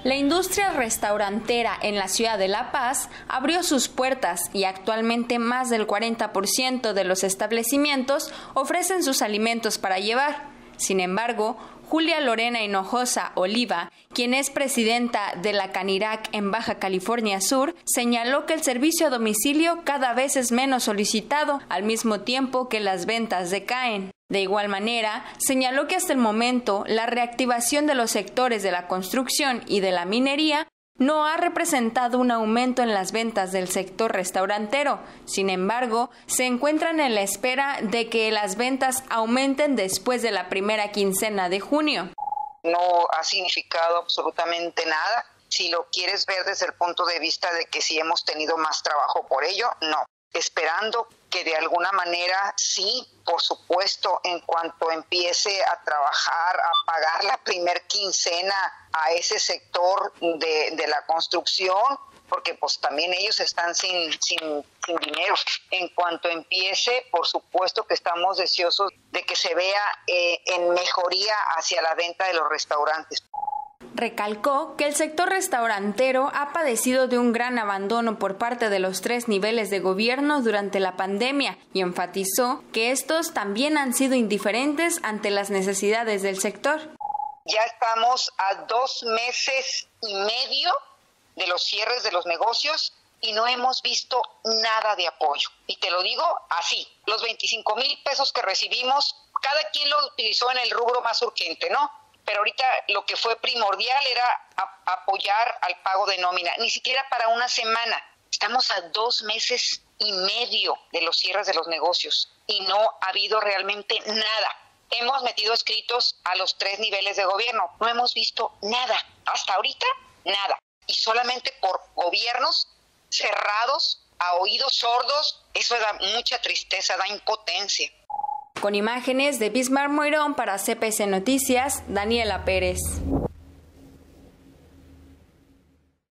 La industria restaurantera en la ciudad de La Paz abrió sus puertas y actualmente más del 40% de los establecimientos ofrecen sus alimentos para llevar. Sin embargo, Julia Lorena Hinojosa Oliva, quien es presidenta de la Canirac en Baja California Sur, señaló que el servicio a domicilio cada vez es menos solicitado, al mismo tiempo que las ventas decaen. De igual manera, señaló que hasta el momento la reactivación de los sectores de la construcción y de la minería no ha representado un aumento en las ventas del sector restaurantero. Sin embargo, se encuentran en la espera de que las ventas aumenten después de la primera quincena de junio. No ha significado absolutamente nada. Si lo quieres ver desde el punto de vista de que si hemos tenido más trabajo por ello, no. Esperando que de alguna manera sí, por supuesto, en cuanto empiece a trabajar, a pagar la primer quincena a ese sector de la construcción, porque pues también ellos están sin dinero. En cuanto empiece, por supuesto que estamos deseosos de que se vea en mejoría hacia la venta de los restaurantes. Recalcó que el sector restaurantero ha padecido de un gran abandono por parte de los 3 niveles de gobierno durante la pandemia y enfatizó que estos también han sido indiferentes ante las necesidades del sector. Ya estamos a 2 meses y medio de los cierres de los negocios y no hemos visto nada de apoyo. Y te lo digo así, los 25,000 pesos que recibimos, cada quien lo utilizó en el rubro más urgente, ¿no? Pero ahorita lo que fue primordial era apoyar al pago de nómina, ni siquiera para una semana. Estamos a 2 meses y medio de los cierres de los negocios y no ha habido realmente nada. Hemos metido escritos a los 3 niveles de gobierno, no hemos visto nada, hasta ahorita nada. Y solamente por gobiernos cerrados, a oídos sordos, eso da mucha tristeza, da impotencia. Con imágenes de Bismarck Moirón para CPC Noticias, Daniela Pérez.